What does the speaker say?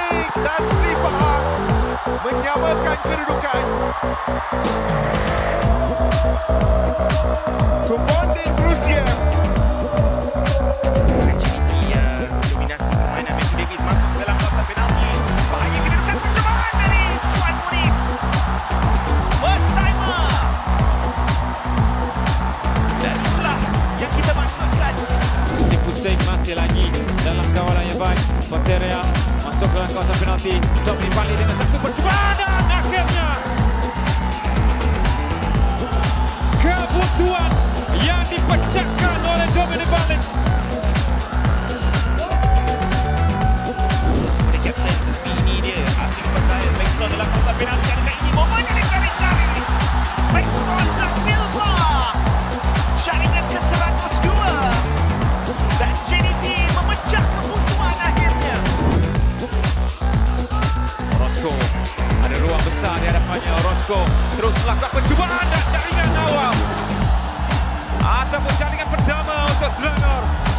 Dominic dan Sri Pahang menyamakan kedudukan. Kufandi Khrushchev. Dominasi permainan Matthew Davis masuk dalam kawasan penalti. Bahaya kedudukan percobaan dari Juan Muniz. First timer. Dan itulah yang kita maksudkan. Pusing masih lagi dalam kawalan yang baik. Ponteria masuk dalam kawasan penalti. Dominic Bali dengan satu percobaan dan akhirnya kebutuhan yang dipecahkan oleh Dominic Bali. Sebagai kapten, ini dia asing percaya Backstone dalam kawasan penalti. Adakah ini momennya dicari-cari? Backstone da Silva. Jaringan ke-102. Dan JDT memecah kebutuhan akhirnya. Orozco ada ruang besar di hadapannya. Orozco terus melakukan percubaan dan jaringan awal ataupun jaringan pertama untuk Selangor.